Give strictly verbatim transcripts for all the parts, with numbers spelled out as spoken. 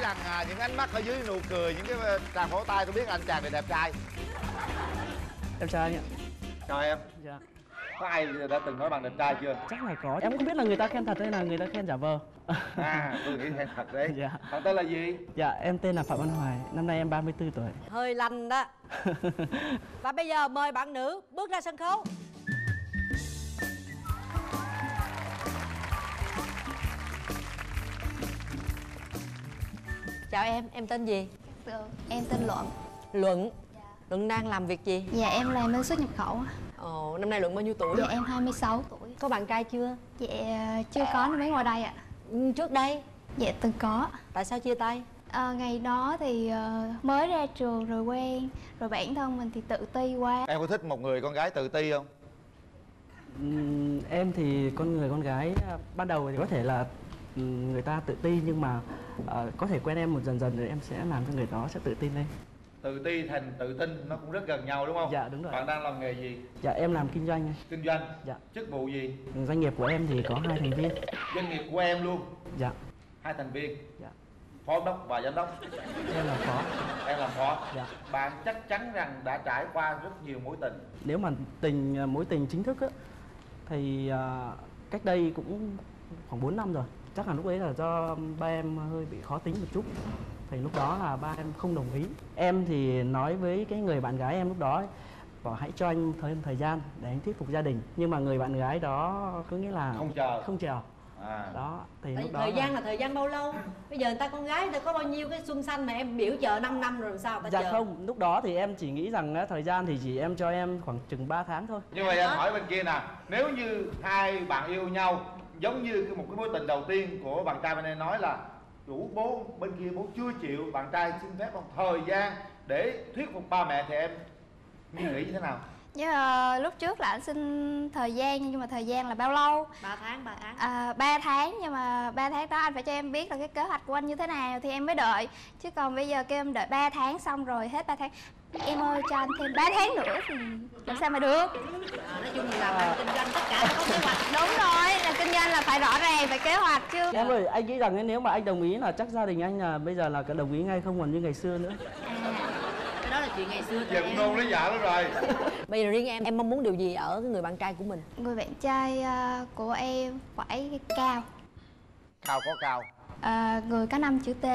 rằng à, những ánh mắt ở dưới nụ cười, những cái tràng vỗ tay, tôi biết anh chàng này đẹp trai. Em chào anh ạ. Chào em. Dạ. Có ai đã từng nói bạn đẹp trai chưa? Chắc là có. Em không biết là người ta khen thật hay là người ta khen giả vờ. À, tôi nghĩ khen thật đấy. Dạ. Bạn tên là gì? Dạ, em tên là Phạm Văn Hoài. Năm nay em ba mươi tư tuổi. Hơi lanh đó. Và bây giờ mời bạn nữ bước ra sân khấu. Chào em, em tên gì? Được, em tên Luận. Luận. Luận đang làm việc gì? Dạ em làm bên xuất nhập khẩu. Ồ, năm nay Luận bao nhiêu tuổi? Dạ em hai mươi sáu tuổi. Có bạn trai chưa? Dạ chưa có nên mới ngồi đây ạ. Ừ, trước đây? Dạ từng có. Tại sao chia tay? À, ngày đó thì uh, mới ra trường rồi quen, rồi bản thân mình thì tự ti quá. Em có thích một người con gái tự ti không? Uhm, em thì con người con gái ban đầu thì có thể là người ta tự ti, nhưng mà uh, có thể quen em một dần dần rồi em sẽ làm cho người đó sẽ tự tin lên. Tự ti thành tự tin nó cũng rất gần nhau đúng không? Dạ đúng rồi. Bạn đang làm nghề gì? Dạ em làm kinh doanh. Kinh doanh? Dạ. Chức vụ gì? Doanh nghiệp của em thì có hai thành viên. Doanh nghiệp của em luôn? Dạ. Hai thành viên? Dạ. Phó đốc và giám đốc? Em là phó. Em làm phó? Dạ. Bạn chắc chắn rằng đã trải qua rất nhiều mối tình. Nếu mà tình mối tình chính thức á thì uh, cách đây cũng khoảng bốn năm rồi. Chắc là lúc ấy là do ba em hơi bị khó tính một chút, thì lúc đó là ba em không đồng ý. Em thì nói với cái người bạn gái em lúc đó ấy, bảo hãy cho anh thời thời gian để anh thuyết phục gia đình, nhưng mà người bạn gái đó cứ nghĩ là không chờ không chờ à. Đó thì Tại lúc đó thời là... gian là thời gian bao lâu? Bây giờ người ta con gái người ta có bao nhiêu cái xuân xanh mà em biểu chờ năm năm rồi làm sao người ta dạ chờ? không, lúc đó thì em chỉ nghĩ rằng á, thời gian thì chỉ em cho em khoảng chừng ba tháng thôi. Như vậy anh hỏi bên kia nè, nếu như hai bạn yêu nhau giống như một cái mối tình đầu tiên của bạn trai bên đây nói là chủ bố bên kia bố chưa chịu, bạn trai xin phép một thời gian để thuyết phục ba mẹ, thì em nghĩ nghĩ như thế nào? Chứ uh, lúc trước là anh xin thời gian, nhưng mà thời gian là bao lâu? ba tháng, ba tháng. À, ba tháng, nhưng mà ba tháng đó anh phải cho em biết là cái kế hoạch của anh như thế nào thì em mới đợi. Chứ còn bây giờ kêu em đợi ba tháng xong rồi hết ba tháng, em ơi cho anh thêm ba tháng nữa thì làm sao mà được. À, nói chung là làm kinh doanh tất cả phải có kế hoạch. Đúng rồi, là kinh doanh là phải rõ ràng, phải kế hoạch chứ. Em ơi, anh nghĩ rằng ấy, nếu mà anh đồng ý là chắc gia đình anh là bây giờ là đồng ý ngay, không còn như ngày xưa nữa. À, Cái đó là chuyện ngày xưa thôi Dần em. nôn lấy vợ lắm rồi. Bây giờ riêng em, em mong muốn điều gì ở cái người bạn trai của mình? người bạn trai uh, của em phải cao. Cao có cao. À, người có năm chữ T.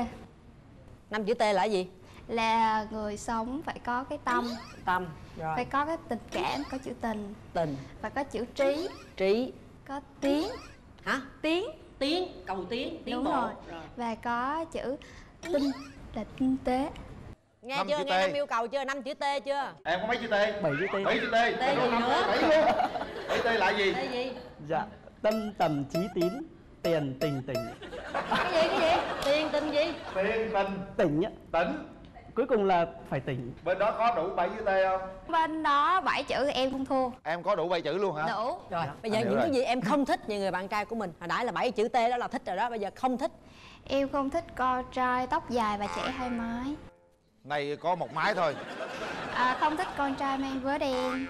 Năm chữ T là cái gì? Là người sống phải có cái tâm, Tâm. Rồi. phải có cái tình cảm, có chữ tình, Tình. phải có chữ trí, Trí. có tiếng. Hả? Tiếng. Tiếng. Cầu tiến. Tiến Đúng bộ. rồi. Rồi. Và có chữ tinh, là tinh tế. Nghe Năm chưa? chữ Nghe T. năm yêu cầu chưa? Năm chữ T chưa? Em có mấy chữ T? Bảy chữ T. Bảy chữ T. T gì nữa? Bảy luôn. Bảy T là gì? T gì? Dạ, tâm tầm trí tín, tiền tình tỉnh. Cái gì? Cái gì? Tiền tình gì? Tiền tình Tỉnh á, tỉnh. cuối cùng là phải tỉnh. Bên đó có đủ bảy chữ T không? Bên đó bảy chữ em không thua. Em có đủ bảy chữ luôn hả? Đủ. Rồi, bây giờ Anh hiểu những rồi. cái gì em không thích như người bạn trai của mình? Hồi nãy là bảy chữ T đó là thích rồi đó, bây giờ không thích. Em không thích con trai tóc dài và chảy hai mái. Này có một mái thôi. À, không thích con trai mang vớ đen.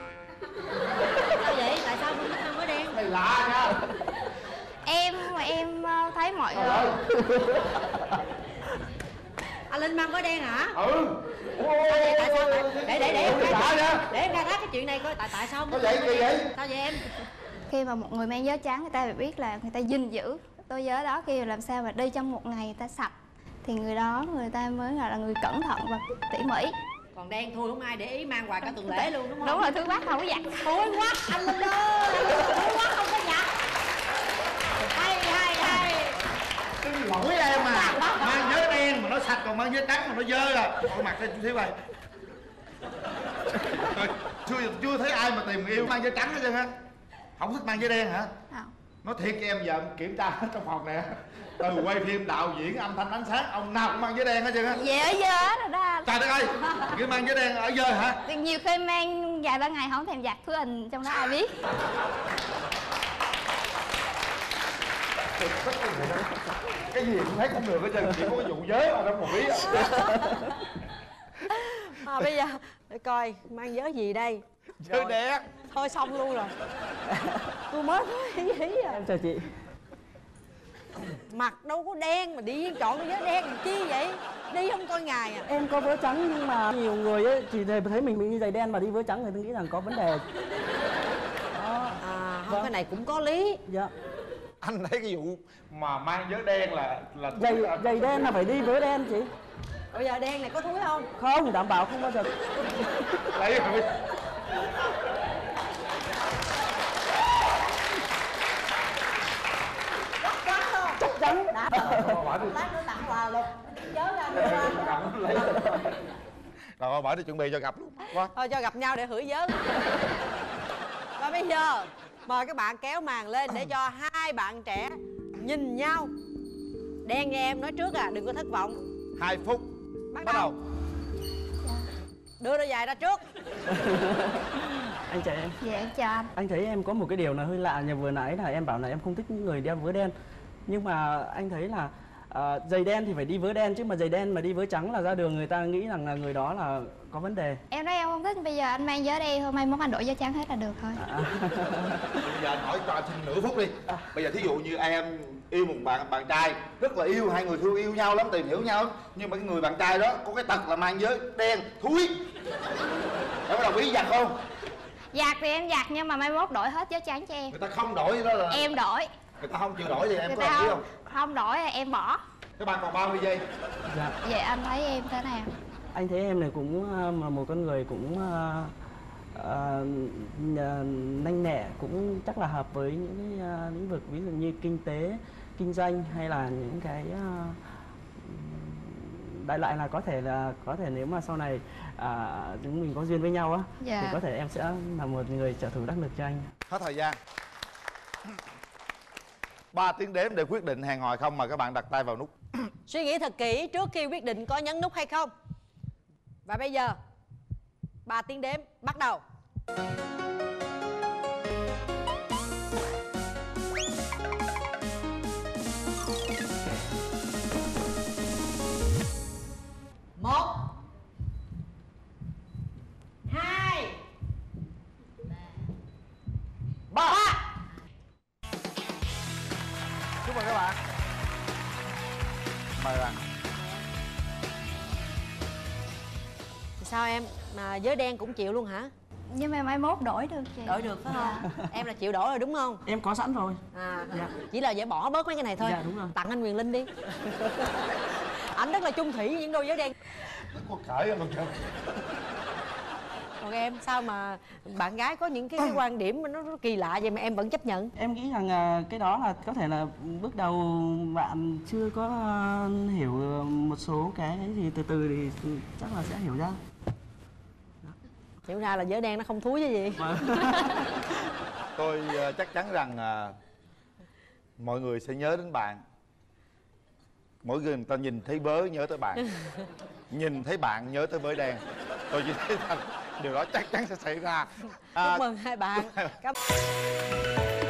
Sao vậy? Tại sao không thích mang vớ đen? Này lạ nha. Em em ờ, thấy mọi người. Anh Linh mang vớ đen hả? Ừ. Tại sao? Tại... Để để để em Lạ khai nha. để em khai thác cái chuyện này coi tại tại sao? Có vậy kỳ vậy? Sao vậy em? Khi mà một người mang vớ trắng, người ta phải biết là người ta gìn giữ đôi vớ đó, khi mà làm sao mà đi trong một ngày người ta sạch thì người đó người ta mới gọi là người cẩn thận và tỉ mỉ. Còn đen thui không ai để ý, mang hoài cả tuần lễ luôn đúng không? Đúng rồi, thứ bác không có giặt. Thui quá anh Linh ơi, thui quá không có giặt. Hay hay hay. Cái lỗi em à. Mang vớ đen mà nó sạch, còn mang vớ trắng mà nó dơ à. Thôi mặc lên chú Thiếu ơi. Chưa chưa thấy ai mà tìm người yêu mang vớ trắng hết trơn á. Không thích mang vớ đen hả? Không. Nói thiệt cho em, giờ em kiểm tra hết trong phòng này. Từ quay phim, đạo diễn, âm thanh, ánh sáng, ông nào cũng mang vớ đen hết trơn á. Về ở dơ rồi đó. Trời đất ơi, cứ mang vớ đen ở dơ hả? Thì nhiều khi mang vài ba ngày không thèm giặt, thứ hình trong đó ai biết. Cái gì cũng thấy cũng được hết trơn, chỉ có cái vụ vớ mà trong một ý. À, bây giờ để coi mang vớ gì đây. Vớ đen. Thôi xong luôn rồi. Tôi mới nói ý ý à. Em chào chị. Mặt đâu có đen mà đi chọn cái vớ đen làm chi vậy? Đi không coi ngày à? Em có vớ trắng nhưng mà nhiều người ấy chỉ thấy mình mình đi giày đen mà đi vớ trắng người ta nghĩ rằng có vấn đề. Đó. À không, Vâng. cái này cũng có lý. Dạ. Anh thấy cái vụ mà mang vớ đen là là Giày giày đen là phải đi vớ đen chị. Bây giờ đen này có thúi không? Không, đảm bảo không bao giờ. lấy rồi. Chắc chắn không? Chắc chắn. Đã Hỏi đi. lát nữa tặng quà luôn. Chớ ra đưa qua. Cầm lấy. Rồi bởi đi chuẩn bị cho gặp luôn quá. Thôi cho gặp nhau để hửi vớ. Và bây giờ mời các bạn kéo màn lên để cho hai bạn trẻ nhìn nhau. Đen nghe em nói trước à, đừng có thất vọng. Hai phút Bắt, bắt đầu. Đưa đôi giày ra trước. Anh chạy em. Dạ em chào anh. Anh thấy em có một cái điều là hơi lạ, như vừa nãy là em bảo là em không thích những người đeo vớ đen. Nhưng mà anh thấy là uh, giày đen thì phải đi vớ đen, chứ mà giày đen mà đi vớ trắng là ra đường người ta nghĩ rằng là người đó là có vấn đề. Em nói em không thích, bây giờ anh mang vớ đen thôi, mai mốt anh đổi vớ trắng hết là được thôi. À. Bây giờ anh hỏi cho anh xin nửa phút đi. Bây giờ thí dụ như em yêu một bạn bạn trai rất là yêu, hai người thương yêu nhau lắm, tìm hiểu nhau lắm, nhưng mà cái người bạn trai đó có cái tật là mang vớ đen thúi, em có đồng ý giặt không? Giặt thì em giặt nhưng mà mai mốt đổi hết vớ trắng cho em. Người ta không đổi đó là Em đổi. người ta không chịu đổi thì em Người có ta đồng ý không, không? không đổi thì em bỏ. Các bạn còn bao nhiêu giây? Dạ. Vậy anh thấy em thế nào? Anh thấy em này cũng uh, là một con người cũng uh, uh, nhanh nhẹ, cũng chắc là hợp với những cái uh, lĩnh vực ví dụ như kinh tế, kinh doanh hay là những cái uh, đại loại là có thể là có thể nếu mà sau này uh, chúng mình có duyên với nhau á, Dạ. thì có thể em sẽ là một người trợ thủ đắc lực cho anh. Hết thời gian. Ba tiếng đếm để quyết định hẹn hò không, mà các bạn đặt tay vào nút. Suy nghĩ thật kỹ trước khi quyết định có nhấn nút hay không. Và bây giờ ba tiếng đếm bắt đầu. Một, hai, Ba. Chúc mừng các bạn. Mời bạn. sao em mà vớ đen cũng chịu luôn hả? Nhưng mà mai mốt đổi được chị. Đổi được phải không? Em là chịu đổi rồi đúng không? Em có sẵn rồi. À, Dạ. chỉ là phải bỏ bớt mấy cái này thôi. Dạ, đúng rồi. Tặng anh Quyền Linh đi. Ảnh rất là chung thủy với những đôi vớ đen. Có cởi không chứ? Còn em sao mà bạn gái có những cái, cái quan điểm mà nó, nó kỳ lạ vậy mà em vẫn chấp nhận? Em nghĩ rằng à, cái đó là có thể là bước đầu bạn chưa có à, hiểu một số cái gì, từ từ thì chắc là sẽ hiểu ra. Hiểu ra là vớ đen nó không thúi chứ gì. Tôi uh, chắc chắn rằng uh, mọi người sẽ nhớ đến bạn. Mỗi người người ta nhìn thấy vớ nhớ tới bạn, nhìn thấy bạn nhớ tới vớ đen. Tôi chỉ thấy rằng điều đó chắc chắn sẽ xảy ra. Chúc mừng hai bạn. Cảm